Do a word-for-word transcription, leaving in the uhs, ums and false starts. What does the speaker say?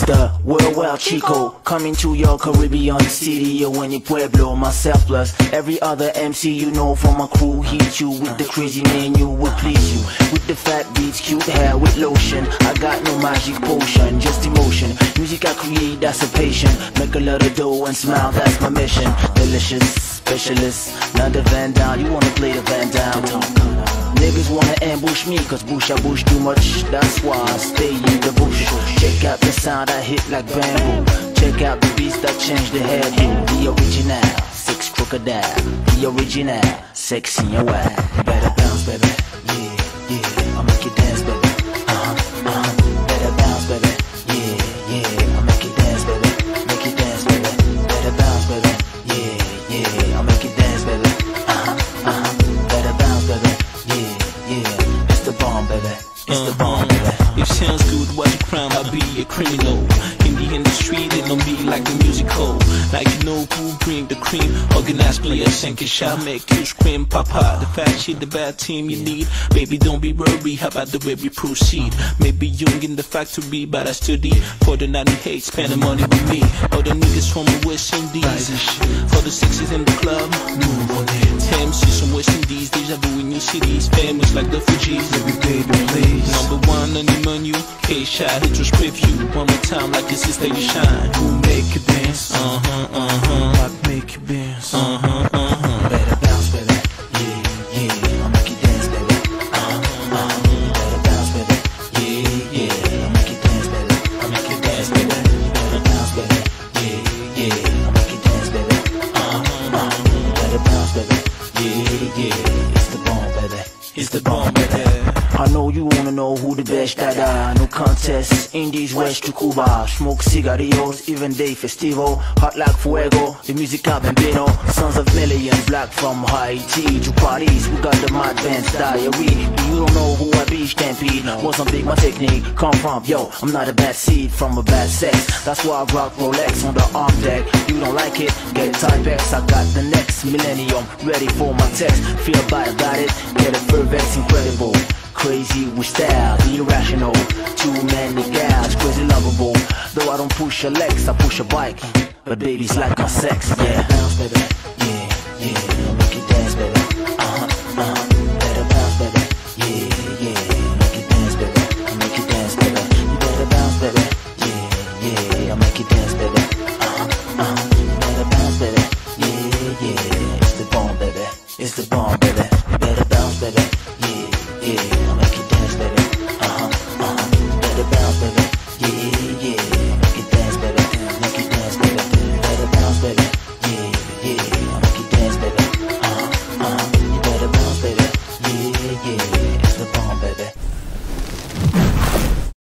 It's the worldwide Chico coming to your Caribbean city or in your Pueblo. Myself plus every other M C you know from my crew. Heat you with the crazy menu, will please you with the fat beats, cute hair with lotion. I got no magic potion, just emotion. Music I create, that's a patient. Make a lot of dough and smile, that's my mission. Delicious, specialist, not the Van Down. You wanna play the Van Down? Niggas wanna ambush me, cause bush I bush too much. That's why I stay in the bush. Check out the sound I hit like bamboo. Check out the beats that change the hairdo. The original, six crocodile. The original, sexy and wild. Better bounce, baby. Yeah, yeah, I'll make you dance, baby. Uh-huh, uh-huh. Better bounce, baby. Yeah, yeah, I'll make you dance, baby. Make you dance, baby. Better bounce, baby. Yeah, yeah, I'll make you dance, baby. Uh-huh, uh-huh. Better bounce, baby. Yeah, yeah, it's the bomb, baby. It's uh-huh. the bomb, baby. If sounds good, what's a crime? I'll be a criminal. In the industry, they don't be like the musical. Like you know who bring the cream. Organized players, sink a shot, make you scream, papa. The fat shit, the bad team you need. Baby, don't be worried, how about the way we proceed? Maybe young in the factory, but I study. For the ninety-eight, spending money with me. All the niggas from the West Indies. For the sixties in the club, move on it. M Cs from West Indies, deja vu in new cities. Famous like the Fugees. Baby, baby, please. Number one on the menu, K-Shot, hit your preview. One more time like this is Lady Shine. Who make you dance? Uh-huh, uh-huh. What make you dance? Uh-huh, uh-huh. Better bounce, baby. Yeah, yeah, I'll make you dance, baby. Uh-huh, uh-huh. Better bounce, baby. Yeah, yeah, I'll make you dance, baby. I'll make you dance, baby. Better bounce, baby. Yeah, yeah, I'll make you dance, baby. Uh-huh, uh-huh. Better bounce, baby. Yeah, yeah, it's the bomb, baby. It's the bomb, baby. I know you wanna know who the best that are. No contest, Indies, West to Cuba. Smoke cigarillos, even day festival. Hot like fuego, the music I've been been on. Sons of millions, black from Haiti to Paris. We got the mad band's diary. You don't know who I be, stampede. Wasn't big, my technique come from, yo, I'm not a bad seed from a bad sex. That's why I rock Rolex on the arm deck. You don't like it, get Typex. I got the next millennium, ready for my text. Feel bad about it, get a Vervex, incredible. Crazy with style, irrational. Too many gals, crazy lovable. Though I don't push a Lex, I push a bike. But baby's like my sex, yeah. Bounce, baby. Yeah, yeah.